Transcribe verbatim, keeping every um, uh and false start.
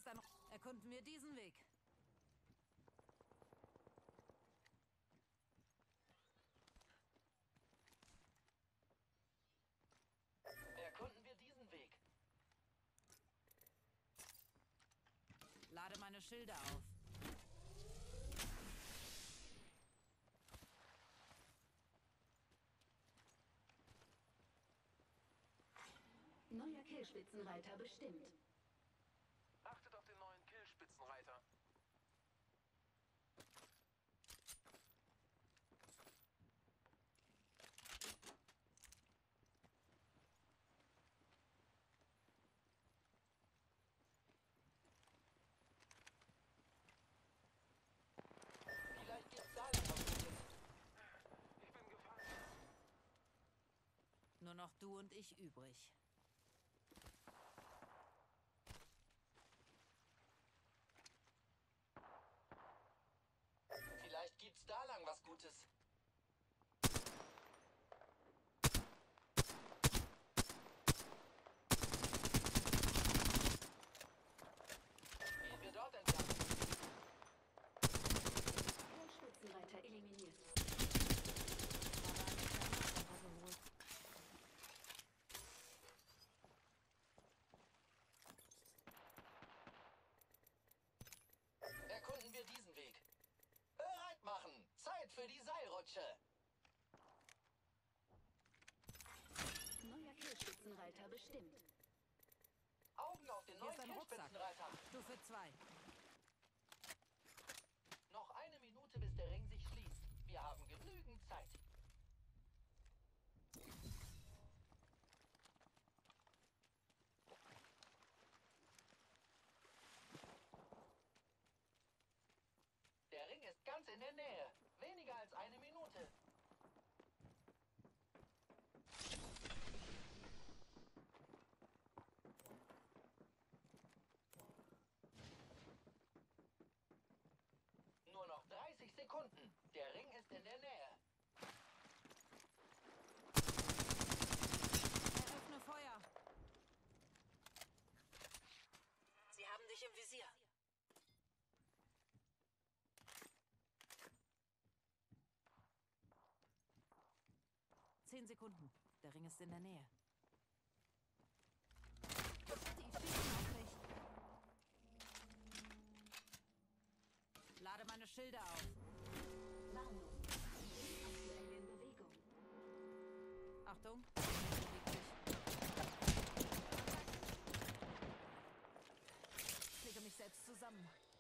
ist ein... Erkunden wir diesen Weg. Erkunden wir diesen Weg. Lade meine Schilde auf. Neuer Killspitzenreiter bestimmt. Achtet auf den neuen Killspitzenreiter. Vielleicht gibt's da noch was Gutes. Ich bin gefangen. Nur noch du und ich übrig. Vielleicht gibt's da lang was Gutes. Gehen wir dort entlang. Killspitzenreiter eliminiert. Erkunden wir diesen Weg. Bereit machen! Zeit für die Seilrutsche! Neuer Killspitzenreiter bestimmt. Augen auf den Hier neuen ist ein Rucksack. Killspitzenreiter! Stufe zwei. Noch eine Minute, bis der Ring sich schließt. Wir haben genügend Zeit. Der Ring ist ganz in der Nähe. Weniger als eine Minute. Nur noch dreißig Sekunden. Der Ring ist in der Nähe. Eröffne Feuer. Sie haben dich im Visier. Zehn Sekunden. Der Ring ist in der Nähe. Die schießen auf mich. Lade meine Schilde auf. Warnung. Aktuell in Bewegung. Achtung. Beweg dich. Ich lege mich selbst zusammen.